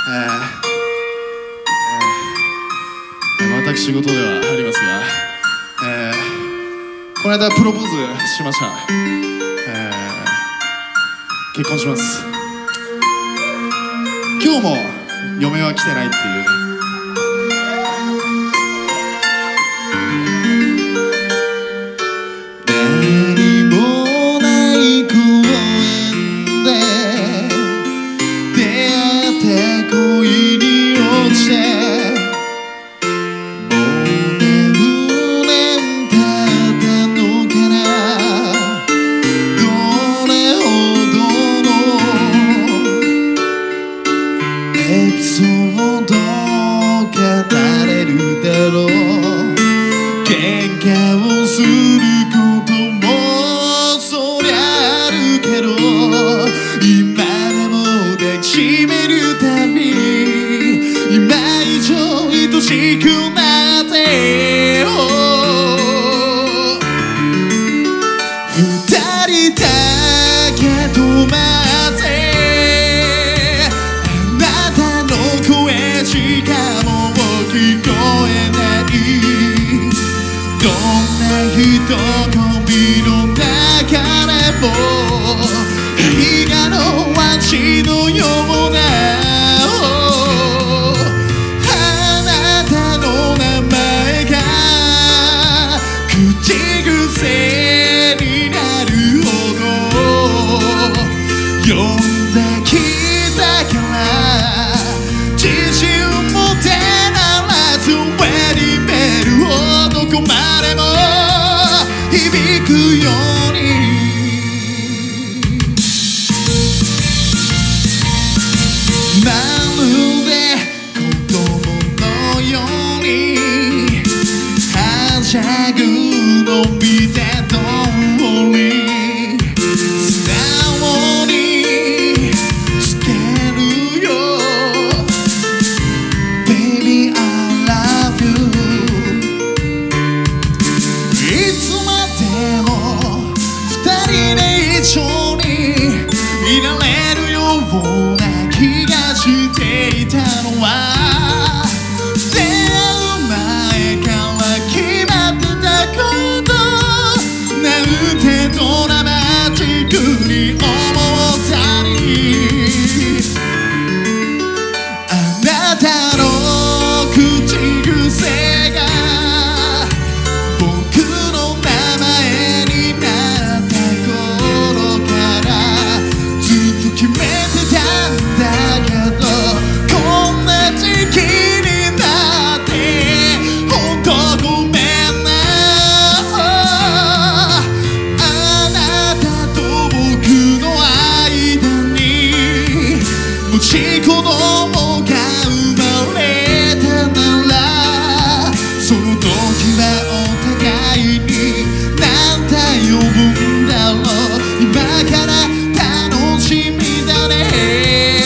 私事ではありますが、この間プロポーズしました。結婚します。今日も嫁は来てないっていう。何もない公園で出会った恋に落ちて、喧嘩をすることもそりゃあるけど、今でも抱きしめるたび今以上愛しくなってよ。二人だけ止まってあなたの声しかもう聞こえない。どんな人混みの中でも映画の街のようなあなたの名前が口癖になるほど呼んできたから、自信持てならずウェディベルをどこまでも響くように、まるで子供のようにはしゃぐの見て通り素直につけるよ Baby I love you。いつまでも二人で一緒にいられるような気がしていたのは、出会う前から決まってたことなんてドラマチックに思ったり、あなたの口癖が僕の名前になった頃からずっと決めてたんだけど、こんな時期になって本当ごめんな。あなたと僕の間にもし子供が生まれたなら、その時はお互いになんて呼ぶんだろう。今から楽しみだね。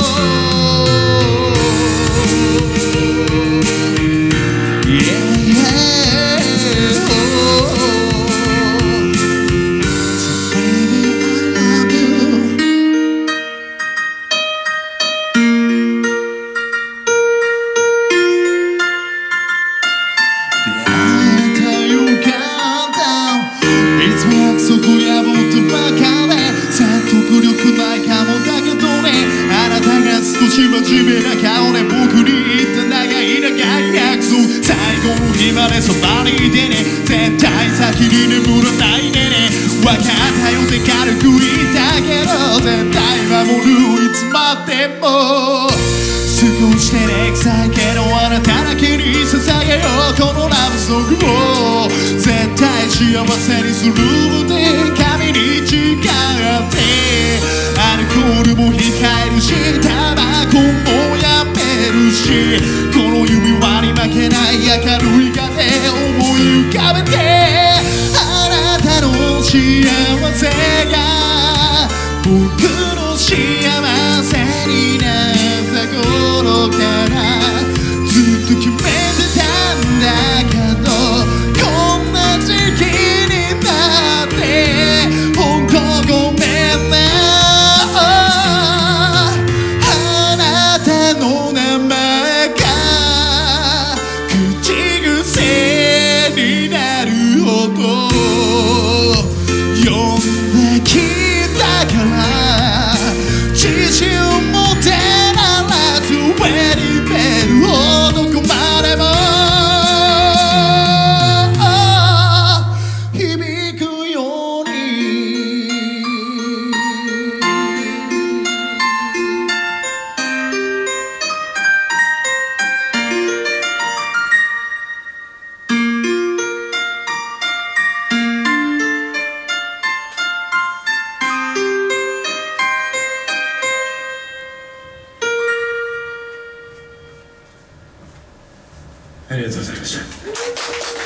そこ破ったばかで説得力ないかもだけどね、あなたが少し真面目な顔で僕に言った長い長い約束、最後の日までそばにいてね、絶対先に眠らないでね、分かったよって軽く言ったけど絶対守るいつまでも、少し照れくさいけどあなただけに捧げようこのラブソングを、絶対幸せにするので髪に誓ってアルコールも控えるしタバコもやめるし、この指輪に負けない明るい風思い浮かべて、あなたの幸せが僕の幸せになった頃からずっと決めてたんだけど、こんな時期になって本当ごめんな。あなたのありがとうございました。